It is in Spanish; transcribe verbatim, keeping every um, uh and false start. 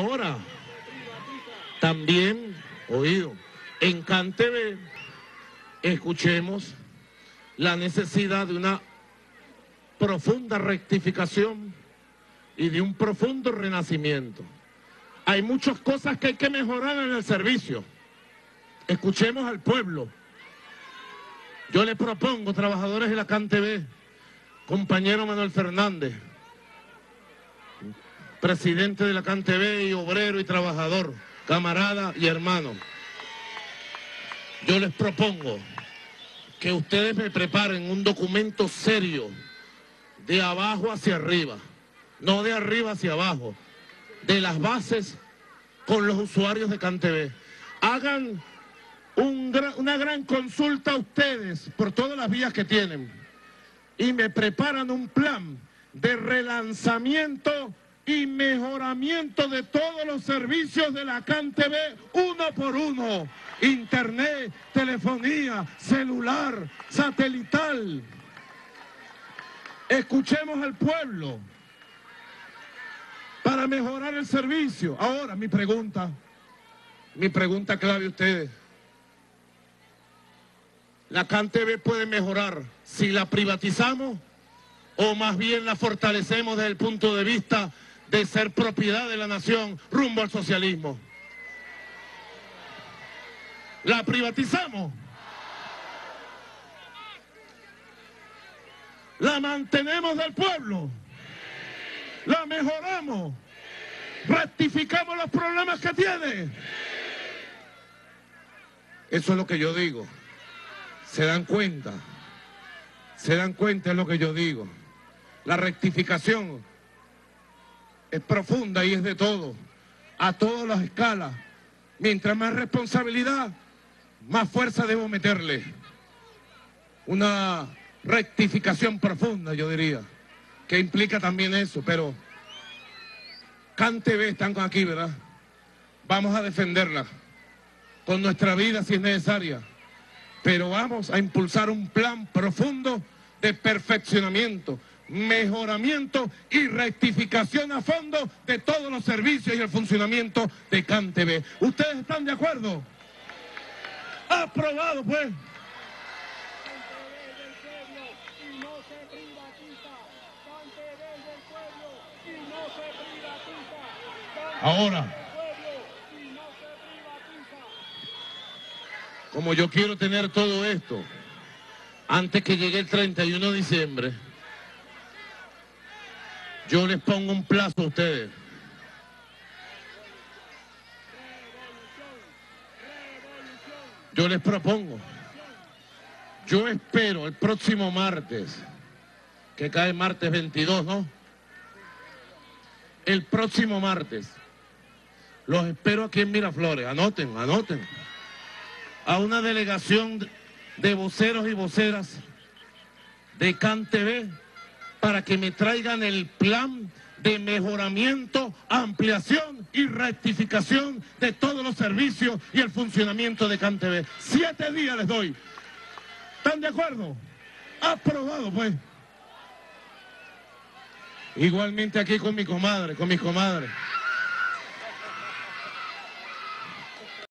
Ahora, también, oído, en CanTV escuchemos la necesidad de una profunda rectificación y de un profundo renacimiento. Hay muchas cosas que hay que mejorar en el servicio. Escuchemos al pueblo. Yo le propongo, trabajadores de la CanTV, compañero Manuel Fernández, presidente de la CanTV y obrero y trabajador, camarada y hermano, yo les propongo que ustedes me preparen un documento serio, de abajo hacia arriba, no de arriba hacia abajo, de las bases con los usuarios de CanTV. Hagan un gran, una gran consulta a ustedes por todas las vías que tienen y me preparan un plan de relanzamiento y mejoramiento de todos los servicios de la CanTV uno por uno. Internet, telefonía, celular, satelital. Escuchemos al pueblo para mejorar el servicio. Ahora, mi pregunta, mi pregunta clave a ustedes. ¿La CanTV puede mejorar si la privatizamos o más bien la fortalecemos desde el punto de vista de ser propiedad de la nación rumbo al socialismo? ¿La privatizamos? ¿La mantenemos del pueblo? ¿La mejoramos? ¿Rectificamos los problemas que tiene? Eso es lo que yo digo. ¿Se dan cuenta? ¿Se dan cuenta de lo que yo digo? La rectificación es profunda y es de todo, a todas las escalas. Mientras más responsabilidad, más fuerza debo meterle. Una rectificación profunda, yo diría, que implica también eso, pero CanTV están aquí, ¿verdad? Vamos a defenderla con nuestra vida si es necesaria, pero vamos a impulsar un plan profundo de perfeccionamiento, mejoramiento y rectificación a fondo de todos los servicios y el funcionamiento de CanTV. ¿Ustedes están de acuerdo? Aprobado, pues. Ahora, como yo quiero tener todo esto antes que llegue el treinta y uno de diciembre, yo les pongo un plazo a ustedes. Yo les propongo, yo espero el próximo martes, que cae martes veintidós, ¿no? El próximo martes, los espero aquí en Miraflores, anoten, anoten, a una delegación de voceros y voceras de CanTV para que me traigan el plan de mejoramiento, ampliación y rectificación de todos los servicios y el funcionamiento de CanTV. Siete días les doy. ¿Están de acuerdo? Aprobado, pues. Igualmente aquí con mi comadre, con mis comadres.